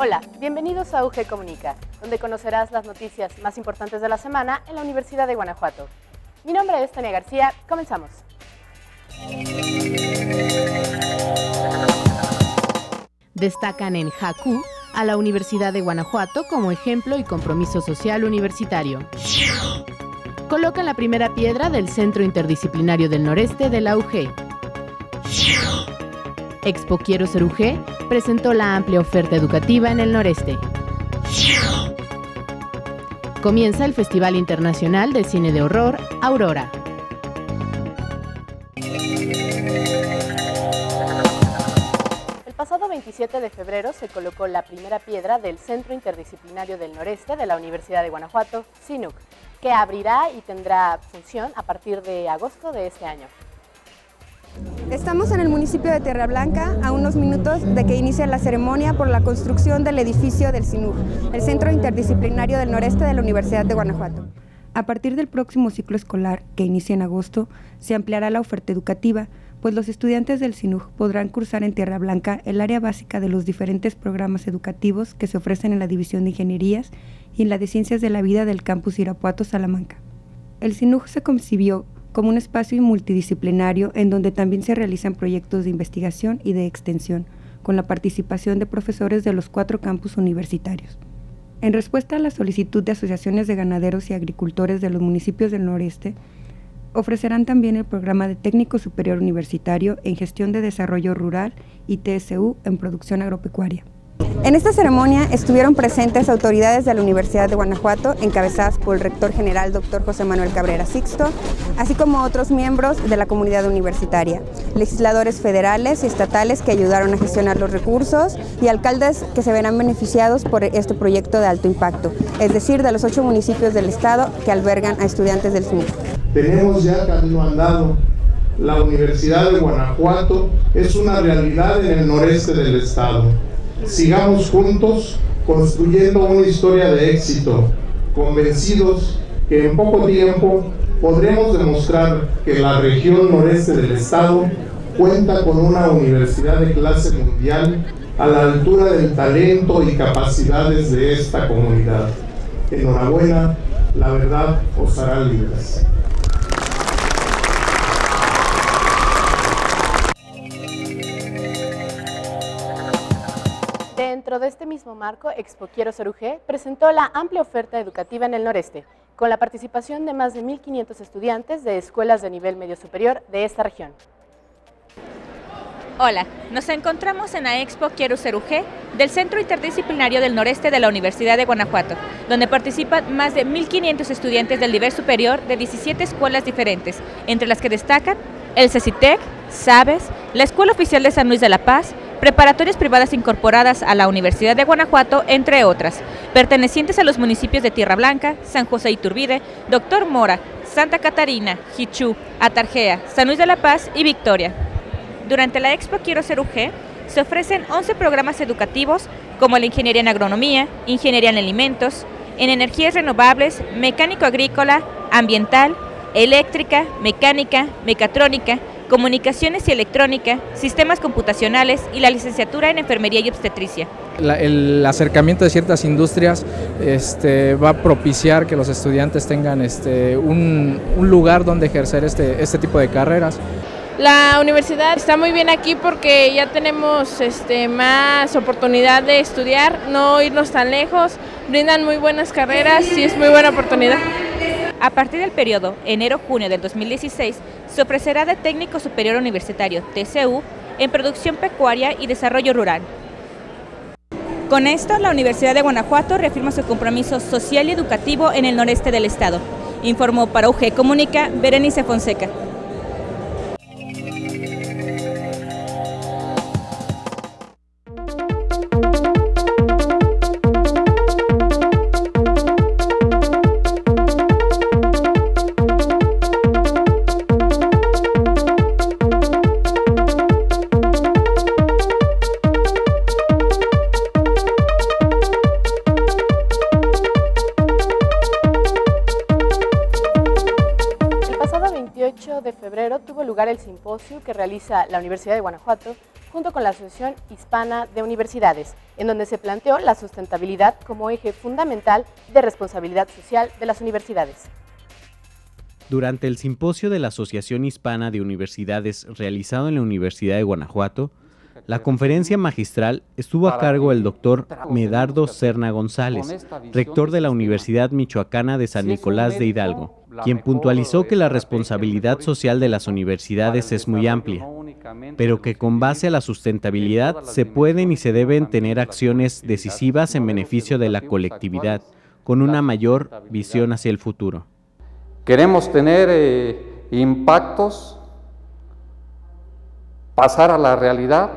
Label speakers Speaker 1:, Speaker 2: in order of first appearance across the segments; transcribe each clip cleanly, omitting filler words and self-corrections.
Speaker 1: Hola, bienvenidos a UG Comunica, donde conocerás las noticias más importantes de la semana en la Universidad de Guanajuato. Mi nombre es Tania García, comenzamos. Destacan en JACU a la Universidad de Guanajuato como ejemplo y compromiso social universitario. Colocan la primera piedra del Centro Interdisciplinario del Noreste de la UG. Expo Quiero Ser UG presentó la amplia oferta educativa en el noreste. Comienza el Festival Internacional de Cine de Horror, Aurora. El pasado 27 de febrero se colocó la primera piedra del Centro Interdisciplinario del Noreste de la Universidad de Guanajuato, CINUC, que abrirá y tendrá función a partir de agosto de este año.
Speaker 2: Estamos en el municipio de Tierra Blanca, a unos minutos de que inicie la ceremonia por la construcción del edificio del CINUG, el Centro Interdisciplinario del Noreste de la Universidad de Guanajuato. A partir del próximo ciclo escolar, que inicia en agosto, se ampliará la oferta educativa, pues los estudiantes del CINUG podrán cursar en Tierra Blanca el área básica de los diferentes programas educativos que se ofrecen en la División de Ingenierías y en la de Ciencias de la Vida del Campus Irapuato, Salamanca. El CINUG se concibió como un espacio multidisciplinario en donde también se realizan proyectos de investigación y de extensión, con la participación de profesores de los 4 campus universitarios. En respuesta a la solicitud de asociaciones de ganaderos y agricultores de los municipios del noreste, ofrecerán también el programa de Técnico Superior Universitario en Gestión de Desarrollo Rural y TSU en Producción Agropecuaria. En esta ceremonia estuvieron presentes autoridades de la Universidad de Guanajuato, encabezadas por el rector general Dr. José Manuel Cabrera Sixto, así como otros miembros de la comunidad universitaria, legisladores federales y estatales que ayudaron a gestionar los recursos y alcaldes que se verán beneficiados por este proyecto de alto impacto, es decir, de los 8 municipios del estado que albergan a estudiantes del CINUG.
Speaker 3: Tenemos ya camino andado. La Universidad de Guanajuato es una realidad en el noreste del estado. Sigamos juntos construyendo una historia de éxito, convencidos que en poco tiempo podremos demostrar que la región noreste del estado cuenta con una universidad de clase mundial a la altura del talento y capacidades de esta comunidad. Enhorabuena, la verdad os hará libres.
Speaker 1: Dentro de este mismo marco, Expo Quiero Ser UG presentó la amplia oferta educativa en el noreste, con la participación de más de 1.500 estudiantes de escuelas de nivel medio superior de esta región.
Speaker 4: Hola, nos encontramos en la Expo Quiero Ser UG del Centro Interdisciplinario del Noreste de la Universidad de Guanajuato, donde participan más de 1.500 estudiantes del nivel superior de 17 escuelas diferentes, entre las que destacan el CECITEC, SABES, la Escuela Oficial de San Luis de la Paz, preparatorias privadas incorporadas a la Universidad de Guanajuato, entre otras, pertenecientes a los municipios de Tierra Blanca, San José Iturbide, Doctor Mora, Santa Catarina, Jichú, Atarjea, San Luis de la Paz y Victoria. Durante la Expo Quiero Ser UG se ofrecen 11 programas educativos como la Ingeniería en Agronomía, Ingeniería en Alimentos, en Energías Renovables, Mecánico Agrícola, Ambiental, Eléctrica, Mecánica, Mecatrónica, Comunicaciones y Electrónica, Sistemas Computacionales y la licenciatura en Enfermería y Obstetricia.
Speaker 5: El acercamiento de ciertas industrias va a propiciar que los estudiantes tengan un lugar donde ejercer este tipo de carreras.
Speaker 6: La universidad está muy bien aquí porque ya tenemos más oportunidad de estudiar, no irnos tan lejos, brindan muy buenas carreras y es muy buena oportunidad.
Speaker 4: A partir del periodo enero-junio del 2016, se ofrecerá de Técnico Superior Universitario, TCU, en Producción Pecuaria y Desarrollo Rural. Con esto, la Universidad de Guanajuato reafirma su compromiso social y educativo en el noreste del estado. Informó para UG Comunica, Berenice Fonseca.
Speaker 1: El 18 de febrero tuvo lugar el simposio que realiza la Universidad de Guanajuato junto con la Asociación Hispana de Universidades, en donde se planteó la sustentabilidad como eje fundamental de responsabilidad social de las universidades.
Speaker 7: Durante el simposio de la Asociación Hispana de Universidades realizado en la Universidad de Guanajuato, la conferencia magistral estuvo a cargo del doctor Medardo Serna González, rector de la Universidad Michoacana de San Nicolás de Hidalgo, quien puntualizó que la responsabilidad social de las universidades es muy amplia, pero que con base a la sustentabilidad se pueden y se deben tener acciones decisivas en beneficio de la colectividad, con una mayor visión hacia el futuro.
Speaker 8: Queremos tener impactos, pasar a la realidad,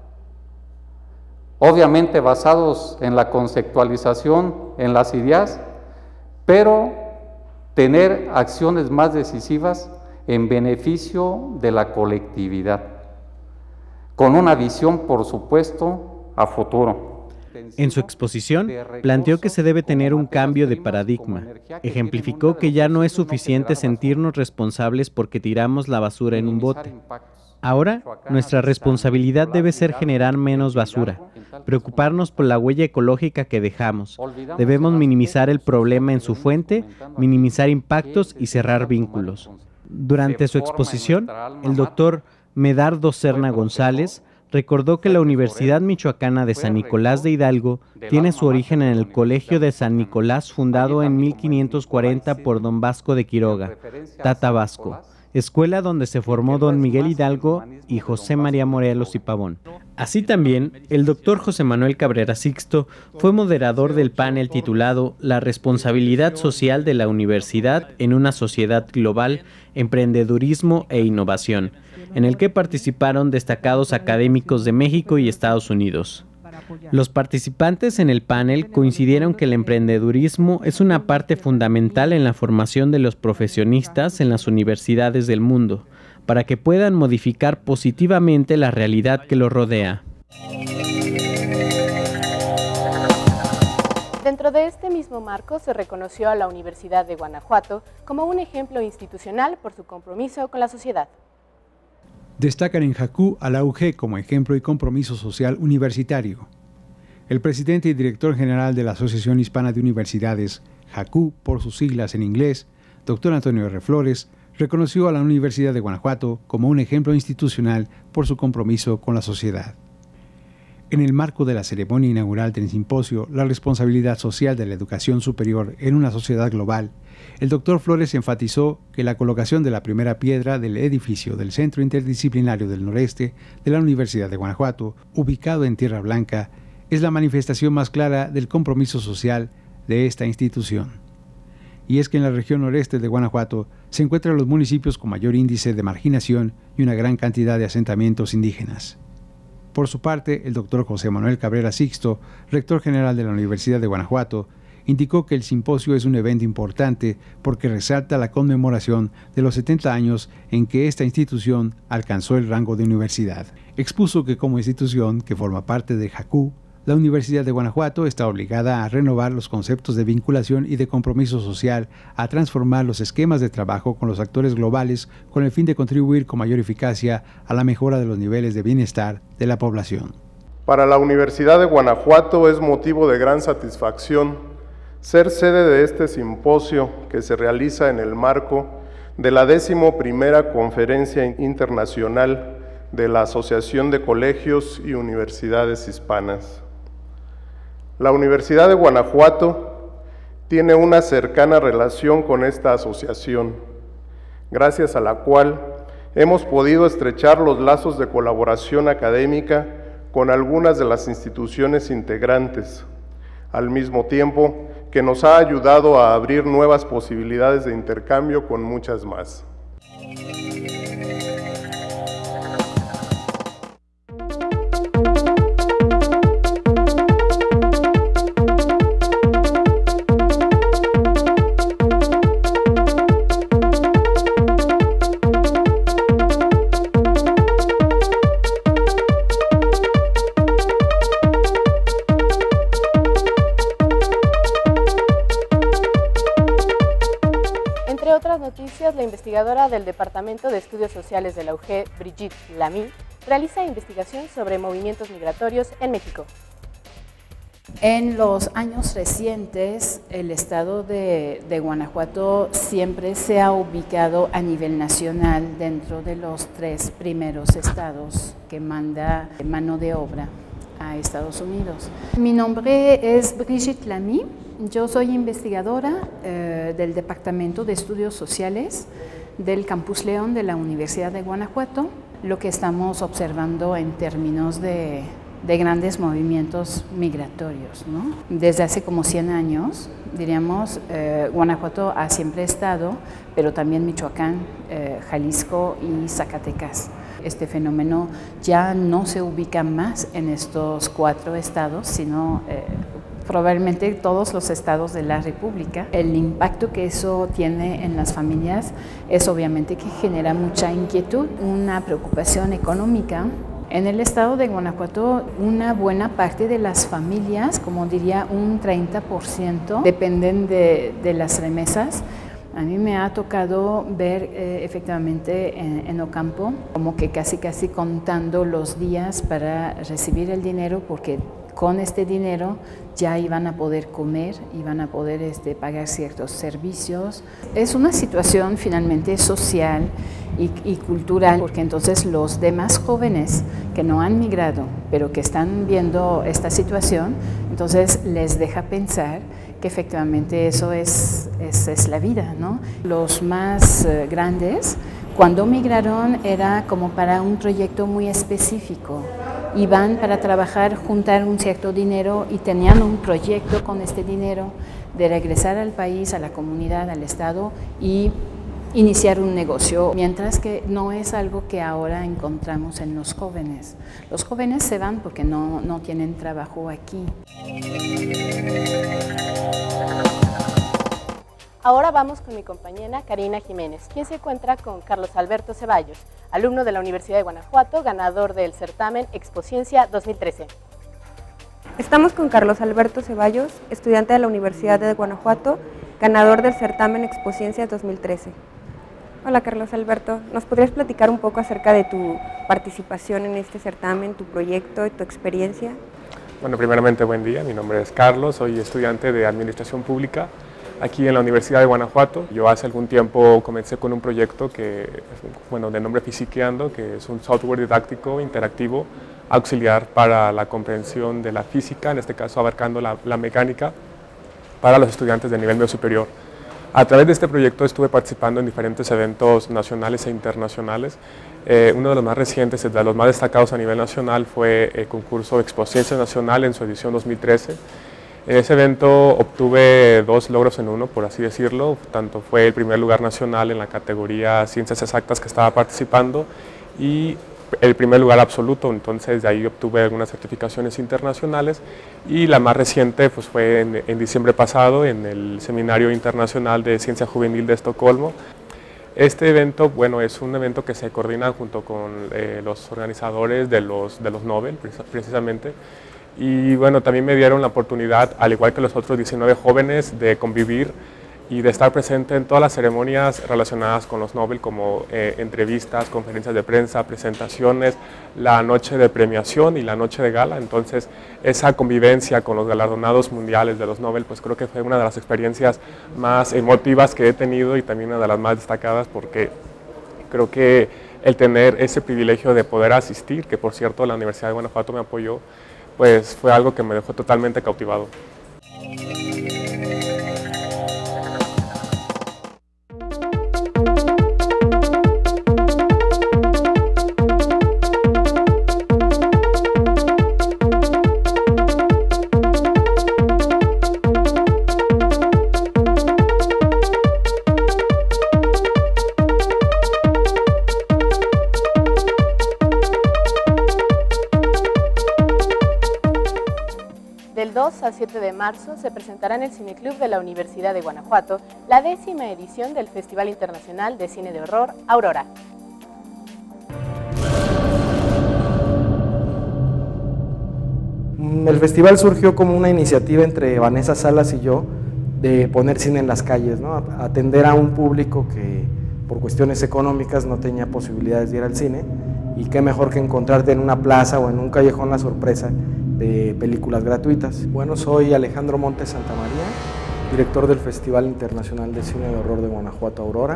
Speaker 8: obviamente basados en la conceptualización, en las ideas, pero tener acciones más decisivas en beneficio de la colectividad, con una visión, por supuesto, a futuro.
Speaker 7: En su exposición, planteó que se debe tener un cambio de paradigma. Ejemplificó que ya no es suficiente sentirnos responsables porque tiramos la basura en un bote. Ahora, nuestra responsabilidad debe ser generar menos basura, preocuparnos por la huella ecológica que dejamos. Debemos minimizar el problema en su fuente, minimizar impactos y cerrar vínculos. Durante su exposición, el doctor Medardo Serna González recordó que la Universidad Michoacana de San Nicolás de Hidalgo tiene su origen en el Colegio de San Nicolás, fundado en 1540 por don Vasco de Quiroga, Tata Vasco, escuela donde se formó don Miguel Hidalgo y José María Morelos y Pavón. Así también, el doctor José Manuel Cabrera Sixto fue moderador del panel titulado La responsabilidad social de la universidad en una sociedad global, emprendedurismo e innovación, en el que participaron destacados académicos de México y Estados Unidos. Los participantes en el panel coincidieron que el emprendedurismo es una parte fundamental en la formación de los profesionistas en las universidades del mundo, para que puedan modificar positivamente la realidad que los rodea.
Speaker 1: Dentro de este mismo marco se reconoció a la Universidad de Guanajuato como un ejemplo institucional por su compromiso con la sociedad.
Speaker 9: Destacan en JACU a la UG como ejemplo y compromiso social universitario. El presidente y director general de la Asociación Hispana de Universidades, JACU por sus siglas en inglés, doctor Antonio R. Flores, reconoció a la Universidad de Guanajuato como un ejemplo institucional por su compromiso con la sociedad. En el marco de la ceremonia inaugural del simposio La responsabilidad social de la educación superior en una sociedad global, el doctor Flores enfatizó que la colocación de la primera piedra del edificio del Centro Interdisciplinario del Noreste de la Universidad de Guanajuato, ubicado en Tierra Blanca, es la manifestación más clara del compromiso social de esta institución. Y es que en la región noreste de Guanajuato se encuentran los municipios con mayor índice de marginación y una gran cantidad de asentamientos indígenas. Por su parte, el doctor José Manuel Cabrera Sixto, rector general de la Universidad de Guanajuato, indicó que el simposio es un evento importante porque resalta la conmemoración de los 70 años en que esta institución alcanzó el rango de universidad. Expuso que como institución que forma parte de JACU, la Universidad de Guanajuato está obligada a renovar los conceptos de vinculación y de compromiso social, a transformar los esquemas de trabajo con los actores globales con el fin de contribuir con mayor eficacia a la mejora de los niveles de bienestar de la población.
Speaker 3: Para la Universidad de Guanajuato es motivo de gran satisfacción ser sede de este simposio que se realiza en el marco de la 11ª Conferencia Internacional de la Asociación de Colegios y Universidades Hispanas. La Universidad de Guanajuato tiene una cercana relación con esta asociación, gracias a la cual hemos podido estrechar los lazos de colaboración académica con algunas de las instituciones integrantes, al mismo tiempo que nos ha ayudado a abrir nuevas posibilidades de intercambio con muchas más.
Speaker 1: noticias, la investigadora del Departamento de Estudios Sociales de la UG, Brigitte Lamy, realiza investigación sobre movimientos migratorios en México.
Speaker 10: En los años recientes, el estado de Guanajuato siempre se ha ubicado a nivel nacional dentro de los 3 primeros estados que manda mano de obra a Estados Unidos. Mi nombre es Brigitte Lamy, yo soy investigadora del Departamento de Estudios Sociales del Campus León de la Universidad de Guanajuato. Lo que estamos observando en términos de grandes movimientos migratorios, ¿no? Desde hace como 100 años, diríamos, Guanajuato ha siempre estado, pero también Michoacán, Jalisco y Zacatecas. Este fenómeno ya no se ubica más en estos 4 estados, sino probablemente todos los estados de la República. El impacto que eso tiene en las familias es obviamente que genera mucha inquietud, una preocupación económica. En el estado de Guanajuato, una buena parte de las familias, como diría un 30%, dependen de las remesas. A mí me ha tocado ver efectivamente en Ocampo como que casi contando los días para recibir el dinero, porque con este dinero ya iban a poder comer, iban a poder pagar ciertos servicios. Es una situación finalmente social y cultural, porque entonces los demás jóvenes que no han migrado, pero que están viendo esta situación, entonces les deja pensar que efectivamente eso es la vida, ¿no? Los más grandes, cuando migraron era como para un proyecto muy específico. Iban para trabajar, juntar un cierto dinero y tenían un proyecto con este dinero de regresar al país, a la comunidad, al estado y iniciar un negocio, mientras que no es algo que ahora encontramos en los jóvenes. Los jóvenes se van porque no tienen trabajo aquí.
Speaker 1: Ahora vamos con mi compañera Karina Jiménez, quien se encuentra con Carlos Alberto Ceballos, alumno de la Universidad de Guanajuato, ganador del certamen Expociencia 2013.
Speaker 2: Estamos con Carlos Alberto Ceballos, estudiante de la Universidad de Guanajuato, ganador del certamen Expociencia 2013. Hola Carlos Alberto, ¿nos podrías platicar un poco acerca de tu participación en este certamen, tu proyecto y tu experiencia?
Speaker 11: Bueno, primeramente buen día, mi nombre es Carlos, soy estudiante de Administración Pública aquí en la Universidad de Guanajuato. Yo hace algún tiempo comencé con un proyecto que, de nombre Fisiqueando, que es un software didáctico interactivo auxiliar para la comprensión de la física, en este caso abarcando la mecánica, para los estudiantes de nivel medio superior. A través de este proyecto estuve participando en diferentes eventos nacionales e internacionales. Uno de los más recientes, de los más destacados a nivel nacional, fue el concurso Expociencia Nacional en su edición 2013. En ese evento obtuve 2 logros en uno, por así decirlo. Tanto fue el primer lugar nacional en la categoría Ciencias Exactas que estaba participando y el primer lugar absoluto, entonces de ahí obtuve algunas certificaciones internacionales y la más reciente pues, fue en diciembre pasado en el Seminario Internacional de Ciencia Juvenil de Estocolmo. Este evento, es un evento que se coordina junto con los organizadores de los Nobel, precisamente, y también me dieron la oportunidad, al igual que los otros 19 jóvenes, de convivir y de estar presente en todas las ceremonias relacionadas con los Nobel, como entrevistas, conferencias de prensa, presentaciones, la noche de premiación y la noche de gala. Entonces, esa convivencia con los galardonados mundiales de los Nobel, pues creo que fue una de las experiencias más emotivas que he tenido y también una de las más destacadas, porque creo que el tener ese privilegio de poder asistir, que por cierto la Universidad de Guanajuato me apoyó, pues fue algo que me dejó totalmente cautivado.
Speaker 1: Del 2 al 7 de marzo se presentará en el Cineclub de la Universidad de Guanajuato la 10ª edición del Festival Internacional de Cine de Horror Aurora.
Speaker 12: El festival surgió como una iniciativa entre Vanessa Salas y yo de poner cine en las calles, ¿no? Atender a un público que por cuestiones económicas no tenía posibilidades de ir al cine, y qué mejor que encontrarte en una plaza o en un callejón la sorpresa de películas gratuitas. Bueno, soy Alejandro Montes Santamaría, director del Festival Internacional de Cine de Horror de Guanajuato, Aurora.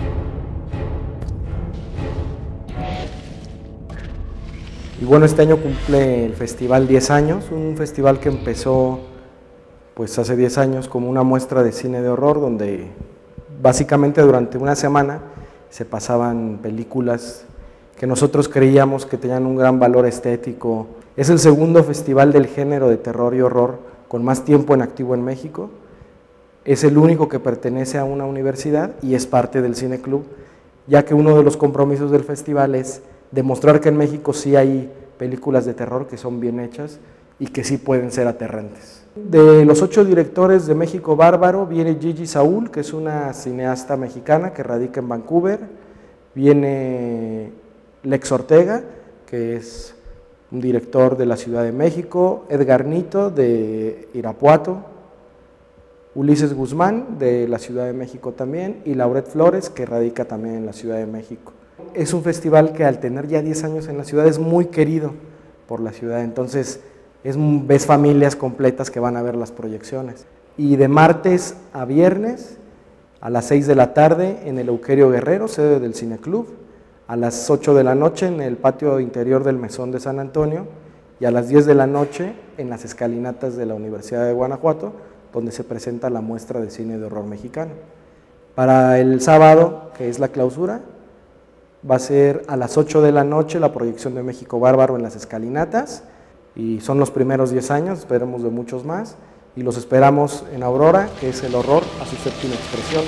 Speaker 12: Y bueno, este año cumple el festival 10 años, un festival que empezó pues hace 10 años como una muestra de cine de horror, donde básicamente durante una semana se pasaban películas que nosotros creíamos que tenían un gran valor estético. Es el segundo festival del género de terror y horror con más tiempo en activo en México. Es el único que pertenece a una universidad y es parte del Cine Club, ya que uno de los compromisos del festival es demostrar que en México sí hay películas de terror que son bien hechas y que sí pueden ser aterrantes. De los 8 directores de México Bárbaro viene Gigi Saúl, que es una cineasta mexicana que radica en Vancouver. Viene Lex Ortega, que es un director de la Ciudad de México. Edgar Nito, de Irapuato. Ulises Guzmán, de la Ciudad de México también. Y Lauret Flores, que radica también en la Ciudad de México. Es un festival que al tener ya 10 años en la ciudad es muy querido por la ciudad, entonces ves familias completas que van a ver las proyecciones. Y de martes a viernes a las 6 de la tarde en el Euquerio Guerrero, sede del Cine Club, a las 8 de la noche en el patio interior del Mesón de San Antonio y a las 10 de la noche en las escalinatas de la Universidad de Guanajuato, donde se presenta la muestra de cine de horror mexicano. Para el sábado, que es la clausura, va a ser a las 8 de la noche la proyección de México Bárbaro en las escalinatas, y son los primeros 10 años, esperemos de muchos más, y los esperamos en Aurora, que es el horror a su séptima expresión.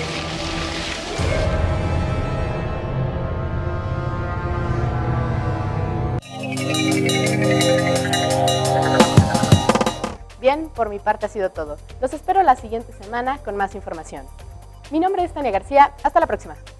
Speaker 1: Bien, por mi parte ha sido todo. Los espero la siguiente semana con más información. Mi nombre es Tania García, hasta la próxima.